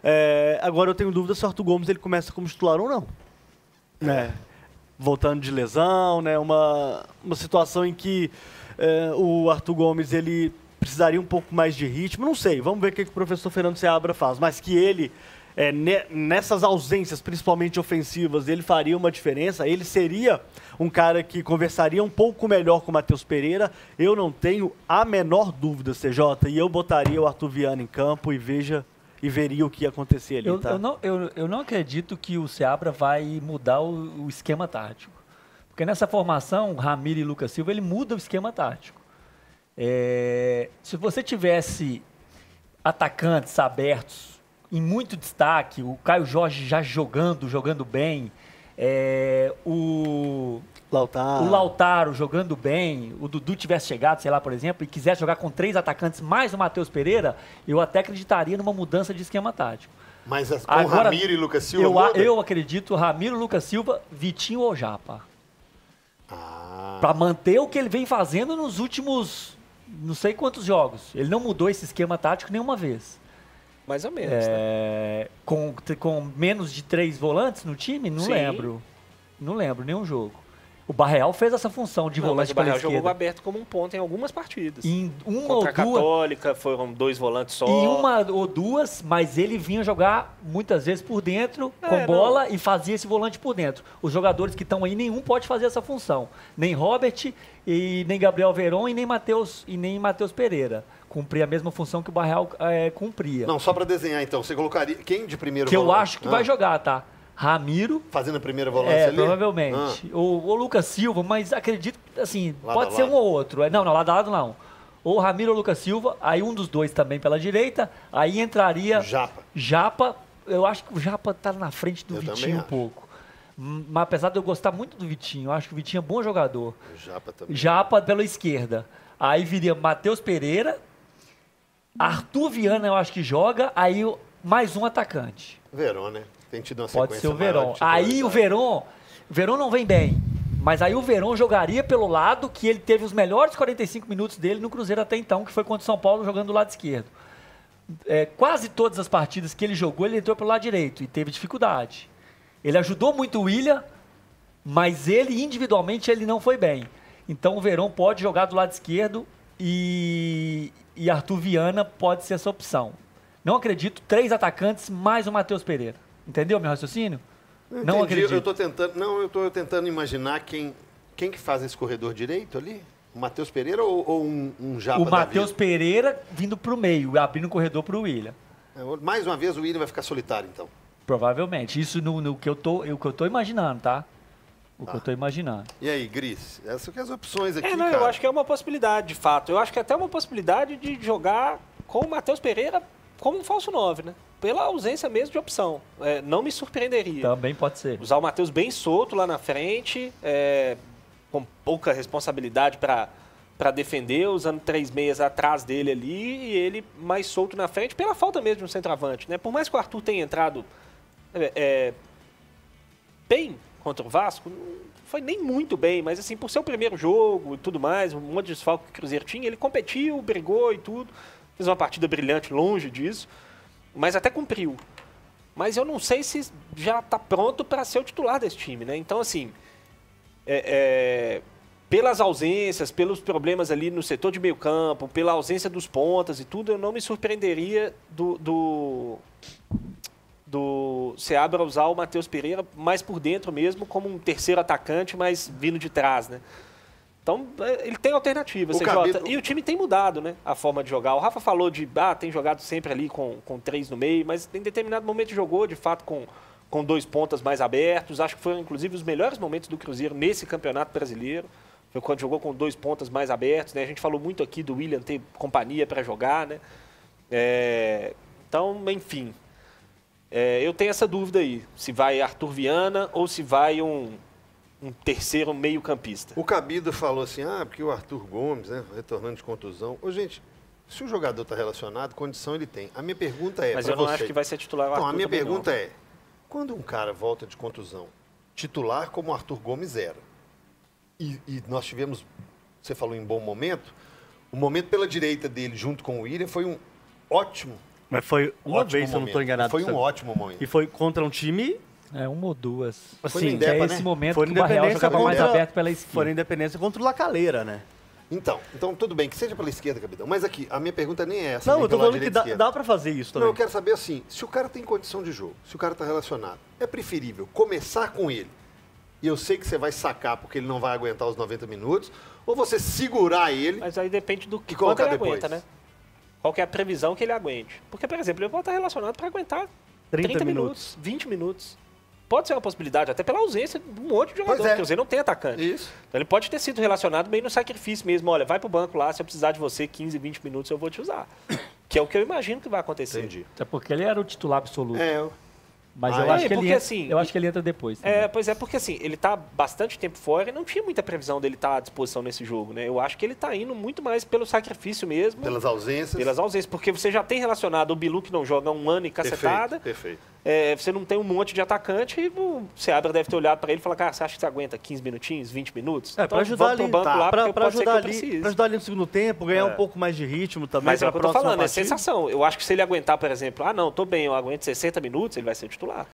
Agora eu tenho dúvida se o Arthur Gomes ele começa como titular ou não. Né? Voltando de lesão, né? Uma situação em que o Arthur Gomes ele precisaria um pouco mais de ritmo. Não sei, vamos ver o que o professor Fernando Seabra faz. Mas que ele, nessas ausências, principalmente ofensivas, ele faria uma diferença. Ele seria um cara que conversaria um pouco melhor com o Matheus Pereira. Eu não tenho a menor dúvida, CJ. E eu botaria o Arthur Viana em campo e veria o que ia acontecer ali, tá? Eu não acredito que o Seabra vai mudar o esquema tático. Porque nessa formação, Ramiro e Lucas Silva, ele muda o esquema tático. Se você tivesse atacantes abertos em muito destaque, o Caio Jorge já jogando bem, o Lautaro jogando bem, o Dudu tivesse chegado, sei lá, por exemplo, e quisesse jogar com 3 atacantes mais o Matheus Pereira, eu até acreditaria numa mudança de esquema tático. Mas com agora, Ramiro e Lucas Silva eu acredito Ramiro, Lucas Silva, Vitinho ou Japa. Para manter o que ele vem fazendo nos últimos não sei quantos jogos. Ele não mudou esse esquema tático nenhuma vez. Mais ou menos, né? Com menos de 3 volantes no time? Não lembro. Não lembro nenhum jogo. O Barreal fez essa função de volante pela esquerda. Mas o Barreal jogou aberto como um ponta em algumas partidas. Em uma Contra ou a Católica foram 2 volantes só. Em uma ou duas, mas ele vinha jogar muitas vezes por dentro, com bola, e fazia esse volante por dentro. Os jogadores que estão aí, nenhum pode fazer essa função. Nem Robert, e nem Gabriel Veron, e nem Matheus Pereira. Cumprir a mesma função que o Barreal cumpria. Não, só para desenhar então, você colocaria quem de primeiro volante? Que eu acho que vai jogar, tá? Ramiro. Fazendo a primeira volância ali? Provavelmente. O Lucas Silva, mas acredito, assim, pode ser um ou outro. Não, lado a lado não. Ou Ramiro ou Lucas Silva, aí um dos dois também pela direita, aí entraria... Japa. Eu acho que o Japa tá na frente do Vitinho um pouco. Mas apesar de eu gostar muito do Vitinho, eu acho que o Vitinho é bom jogador. O Japa também. Japa pela esquerda. Aí viria Matheus Pereira, Arthur Viana eu acho que joga, aí mais um atacante. Verón, né? Tem tido uma sequência. Pode ser o Verón. Aí o Verón não vem bem. Mas aí o Verón jogaria pelo lado que ele teve os melhores 45 minutos dele no Cruzeiro até então, que foi contra o São Paulo jogando do lado esquerdo. Quase todas as partidas que ele jogou, ele entrou pelo lado direito e teve dificuldade. Ele ajudou muito o William, mas ele individualmente ele não foi bem. Então o Verón pode jogar do lado esquerdo e Arthur Viana pode ser essa opção. Não acredito, 3 atacantes mais o Matheus Pereira. Entendeu meu raciocínio? Não acredito. Eu estou tentando imaginar quem que faz esse corredor direito ali? O Matheus Pereira ou um Japa? O Matheus Pereira vindo para o meio, abrindo o corredor para o William. Mais uma vez o William vai ficar solitário, então. Provavelmente. Isso no que eu tô imaginando, tá? Que eu tô imaginando. E aí, Gris? Essas são as opções aqui, eu acho que é uma possibilidade, de fato. Eu acho que é até uma possibilidade de jogar com o Matheus Pereira como um falso 9, né? Pela ausência mesmo de opção. Não me surpreenderia. Também pode ser. Usar o Matheus bem solto lá na frente, com pouca responsabilidade para defender, usando 3 meias atrás dele ali e ele mais solto na frente, pela falta mesmo de um centroavante, né? Por mais que o Arthur tenha entrado bem contra o Vasco, não foi nem muito bem, mas assim, por ser o primeiro jogo e tudo mais, um monte de desfalque que o Cruzeiro tinha, ele competiu, brigou e tudo, fez uma partida brilhante, longe disso, mas até cumpriu. Mas eu não sei se já está pronto para ser o titular desse time, né? Então, assim, pelas ausências, pelos problemas ali no setor de meio campo, pela ausência dos pontas e tudo, eu não me surpreenderia do Seabra usar o Matheus Pereira mais por dentro mesmo, como um terceiro atacante, mas vindo de trás, né? Então, ele tem alternativas, CJ. E o time tem mudado, né, a forma de jogar. O Rafa falou tem jogado sempre ali com 3 no meio, mas em determinado momento jogou, de fato, com 2 pontas mais abertos. Acho que foram, inclusive, os melhores momentos do Cruzeiro nesse Campeonato Brasileiro. Foi quando jogou com 2 pontas mais abertos, né? A gente falou muito aqui do William ter companhia para jogar, né? Então, enfim... eu tenho essa dúvida aí, se vai Arthur Viana ou se vai um terceiro meio-campista. O Cabido falou assim, porque o Arthur Gomes, né, retornando de contusão. Gente, se o jogador está relacionado, condição ele tem. A minha pergunta é... Mas eu não acho que vai ser titular o Arthur. Então, a minha pergunta é, quando um cara volta de contusão, titular como o Arthur Gomes era, e nós tivemos, você falou em bom momento, o momento pela direita dele junto com o William foi um ótimo Mas foi uma vez, se eu não estou enganado. Foi um ótimo momento. E foi contra um time... uma ou duas. Assim, é esse momento que o Barreal jogava mais aberto pela esquerda. Foi na Independência contra o Lacaleira, né? Então tudo bem, que seja pela esquerda, capitão. Mas aqui, a minha pergunta nem é essa. Não, eu tô falando que dá pra fazer isso também. Não, eu quero saber assim, se o cara tem condição de jogo, se o cara tá relacionado, é preferível começar com ele, e eu sei que você vai sacar porque ele não vai aguentar os 90 minutos, ou você segurar ele... Mas aí depende do que quanto ele aguenta, né? Qual que é a previsão que ele aguente. Porque, por exemplo, ele pode estar relacionado para aguentar 30 minutos, 20 minutos. Pode ser uma possibilidade, até pela ausência de um monte de jogador, porque você não tem atacante. Isso. Então ele pode ter sido relacionado meio no sacrifício mesmo. Olha, vai pro banco lá, se eu precisar de você 15, 20 minutos, eu vou te usar. Que é o que eu imagino que vai acontecer. Entendi. Até porque ele era o titular absoluto. Mas eu acho que ele entra depois. Também. Pois é, porque assim, ele tá bastante tempo fora e não tinha muita previsão dele estar à disposição nesse jogo, né? Eu acho que ele tá indo muito mais pelo sacrifício mesmo. Pelas ausências, porque você já tem relacionado o Bilu que não joga há um ano e cacetada. Perfeito. Você não tem um monte de atacante e o Seabra deve ter olhado para ele e falar, cara, você acha que você aguenta 15 minutinhos, 20 minutos? Então, para ajudar ali, para ajudar ali no segundo tempo, ganhar um pouco mais de ritmo também. Mas é o que eu tô falando, é sensação. Eu acho que se ele aguentar, por exemplo, não, tô bem, eu aguento 60 minutos, ele vai ser titular.